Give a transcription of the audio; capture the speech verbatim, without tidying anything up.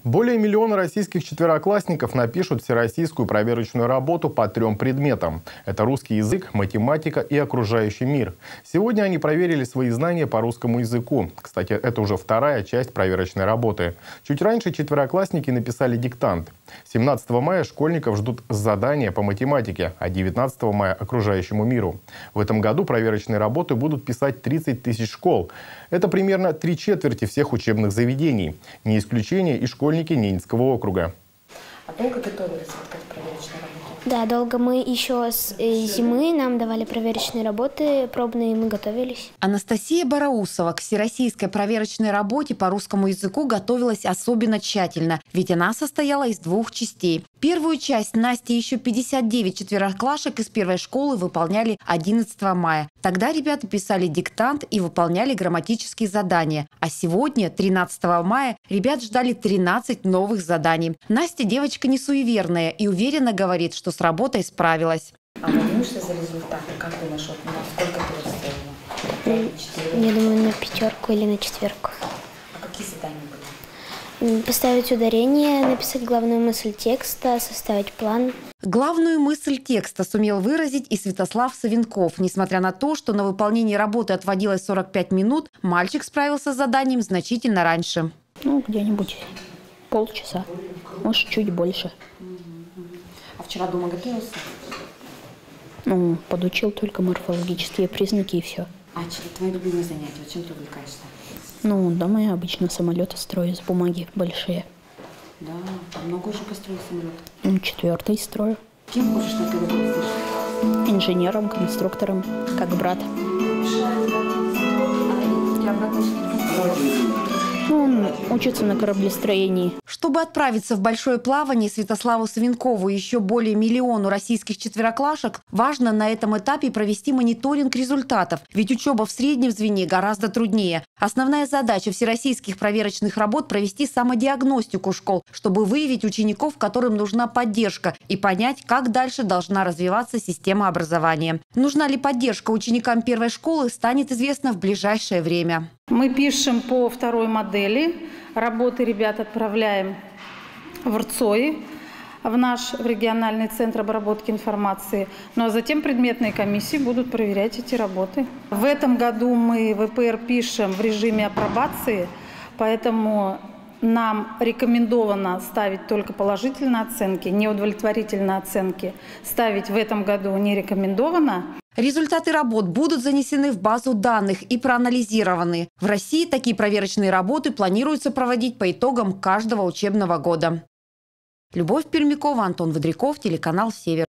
Более миллиона российских четвероклассников напишут всероссийскую проверочную работу по трем предметам. Это русский язык, математика и окружающий мир. Сегодня они проверили свои знания по русскому языку. Кстати, это уже вторая часть проверочной работы. Чуть раньше четвероклассники написали диктант. семнадцатого мая школьников ждут задания по математике, а девятнадцатого мая – окружающему миру. В этом году проверочные работы будут писать тридцать тысяч школ. Это примерно три четверти всех учебных заведений. Не исключение и школьники Ненецкого округа. А долго готовились вот к этой проверочной работе? Да, долго. Мы еще с зимы нам давали проверочные работы, пробные, мы готовились. Анастасия Бараусова к всероссийской проверочной работе по русскому языку готовилась особенно тщательно, ведь она состояла из двух частей. Первую часть Настя и еще пятьдесят девять четвероклашек из первой школы выполняли одиннадцатого мая. Тогда ребята писали диктант и выполняли грамматические задания. А сегодня, тринадцатого мая, ребят ждали тринадцать новых заданий. Настя девочка не суеверная и уверенно говорит, что с работой справилась. А волнуешься за результаты? Как думаешь, вот, на сколько ты рассчитывала? Я думаю, на пятерку или на четверку. А какие задания были? Поставить ударение, написать главную мысль текста, составить план. Главную мысль текста сумел выразить и Святослав Савенков. Несмотря на то, что на выполнение работы отводилось сорок пять минут, мальчик справился с заданием значительно раньше. Ну, где-нибудь полчаса, может, чуть больше. А вчера дома готовился? Ну, подучил только морфологические признаки и все. А твои любимые занятия? Вот чем ты увлекаешься? Ну, дома я обычно самолеты строю из бумаги большие. Да, а много уже построил самолет? Ну, четвертый строю. Кем хочешь на первый год? Инженером, конструктором, как брат. Ну, он учится на кораблестроении. Чтобы отправиться в большое плавание Святославу Савенкову и еще более миллиону российских четвероклашек, важно на этом этапе провести мониторинг результатов, ведь учеба в среднем звене гораздо труднее. Основная задача всероссийских проверочных работ – провести самодиагностику школ, чтобы выявить учеников, которым нужна поддержка, и понять, как дальше должна развиваться система образования. Нужна ли поддержка ученикам первой школы, станет известно в ближайшее время. Мы пишем по второй модели. Работы ребят отправляем в РЦОИ, в наш в региональный центр обработки информации. Ну а затем предметные комиссии будут проверять эти работы. В этом году мы ВПР пишем в режиме апробации, поэтому нам рекомендовано ставить только положительные оценки, неудовлетворительные оценки ставить в этом году не рекомендовано. Результаты работ будут занесены в базу данных и проанализированы. В России такие проверочные работы планируется проводить по итогам каждого учебного года. Любовь Пермякова, Антон Водряков, телеканал «Север».